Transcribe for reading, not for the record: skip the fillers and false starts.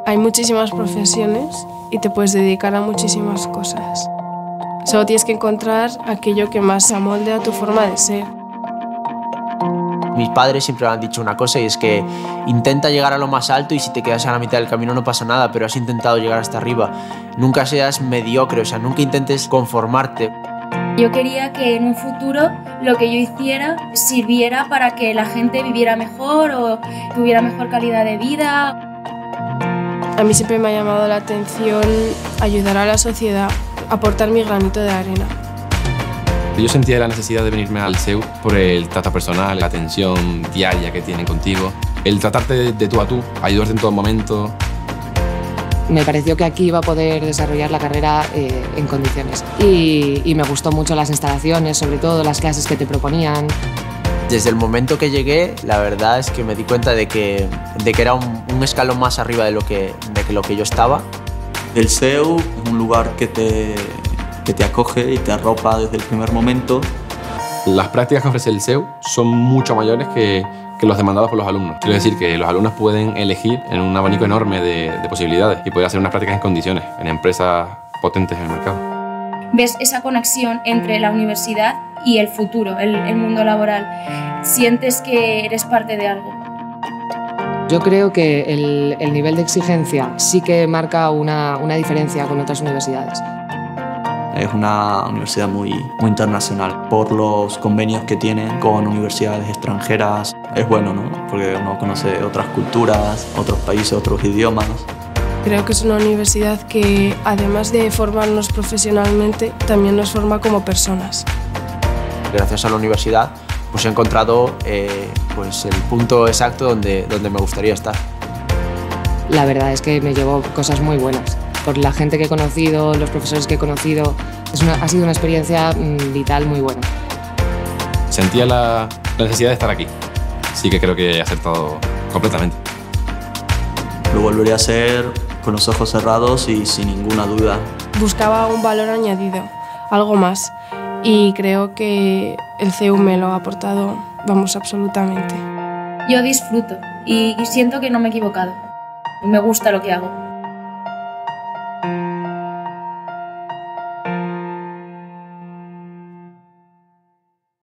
Hay muchísimas profesiones y te puedes dedicar a muchísimas cosas. Solo tienes que encontrar aquello que más se amolde a tu forma de ser. Mis padres siempre me han dicho una cosa y es que intenta llegar a lo más alto y si te quedas a la mitad del camino no pasa nada, pero has intentado llegar hasta arriba. Nunca seas mediocre, o sea, nunca intentes conformarte. Yo quería que en un futuro lo que yo hiciera sirviera para que la gente viviera mejor o tuviera mejor calidad de vida. A mí siempre me ha llamado la atención ayudar a la sociedad, aportar mi granito de arena. Yo sentía la necesidad de venirme al CEU por el trato personal, la atención diaria que tienen contigo, el tratarte de tú a tú, ayudarte en todo momento. Me pareció que aquí iba a poder desarrollar la carrera en condiciones y me gustó mucho las instalaciones, sobre todo las clases que te proponían. Desde el momento que llegué, la verdad es que me di cuenta de que era un escalón más arriba de lo que yo estaba. El CEU es un lugar que te acoge y te arropa desde el primer momento. Las prácticas que ofrece el CEU son mucho mayores que los demandados por los alumnos. Quiero decir que los alumnos pueden elegir en un abanico enorme de posibilidades y poder hacer unas prácticas en condiciones, en empresas potentes en el mercado. Ves esa conexión entre la universidad y el futuro, el mundo laboral. Sientes que eres parte de algo. Yo creo que el nivel de exigencia sí que marca una diferencia con otras universidades. Es una universidad muy internacional por los convenios que tienen con universidades extranjeras. Es bueno, ¿no? Porque uno conoce otras culturas, otros países, otros idiomas. Creo que es una universidad que, además de formarnos profesionalmente, también nos forma como personas. Gracias a la universidad pues he encontrado pues el punto exacto donde me gustaría estar. La verdad es que me llevo cosas muy buenas. Por la gente que he conocido, los profesores que he conocido, ha sido una experiencia vital muy buena. Sentía la necesidad de estar aquí. Sí que creo que he acertado completamente. Lo volvería a hacer con los ojos cerrados y sin ninguna duda. Buscaba un valor añadido, algo más, y creo que el CEU me lo ha aportado, vamos, absolutamente. Yo disfruto y siento que no me he equivocado. Me gusta lo que hago.